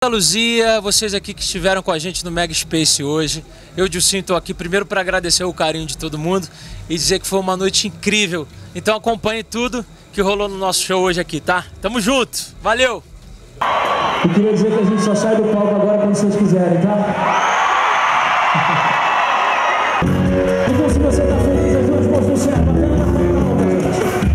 Luzia, vocês aqui que estiveram com a gente no Mega Space hoje. Eu, Dilcinho, estou aqui primeiro para agradecer o carinho de todo mundo e dizer que foi uma noite incrível. Então acompanhe tudo que rolou no nosso show hoje aqui, tá? Tamo junto, valeu! Eu queria dizer que a gente só sai do palco agora quando vocês quiserem, tá? Então se você tá feliz, ajude o povo do céu, batendo na palma, gente.